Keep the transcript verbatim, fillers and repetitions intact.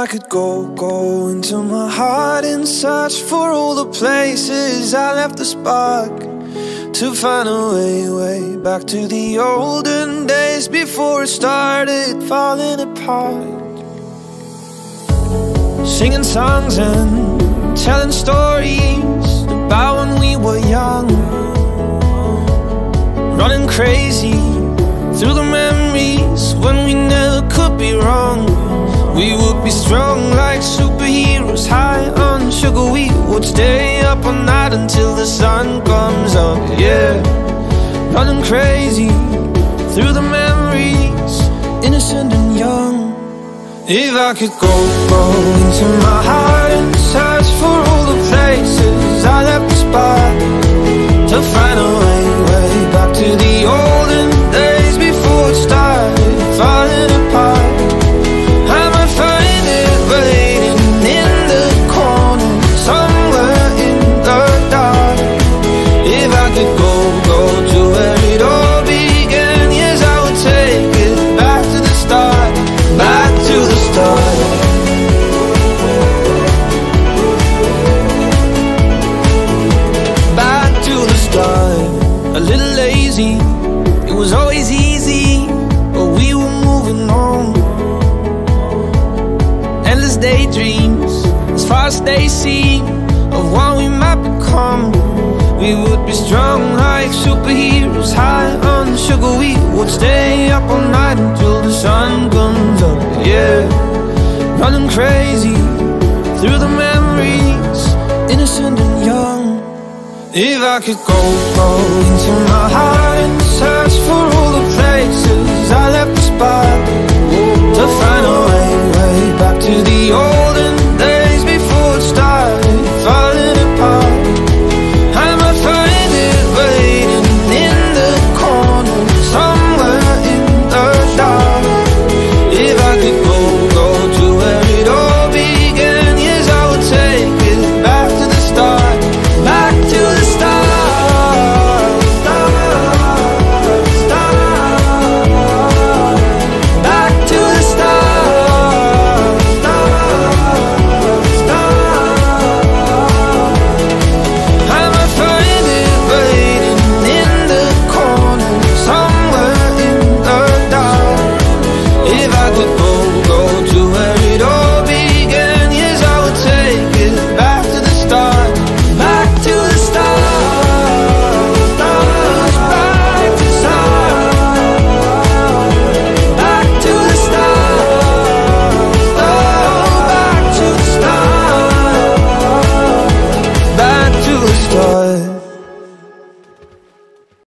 I could go, go into my heart and search for all the places I left the spark, to find a way, way back to the olden days before it started falling apart. Singing songs and telling stories about when we were young, running crazy through the memories when we never could be wrong. We would be strong like superheroes, high on sugar. We would stay up all night until the sun comes up, yeah. Running crazy through the memories, innocent and young. If I could go, go into my heart and search for all the places I left the spot, to find a way, way back to the olden days before it started falling apart. I might find it waiting in the corner, somewhere in the dark. If I could go, go to where it all began, yes, I would take it back to the start, back to the start. Back to the start. A little lazy, it was always easy, but we were moving on. Endless daydreams, as far as they seem, of what we might become. We would be strong like superheroes, high on sugar. We would stay up all night until the sun comes up, yeah. Running crazy through the memories, innocent and young. If I could go, go into my heart and search for all the places I left the spot, to find a way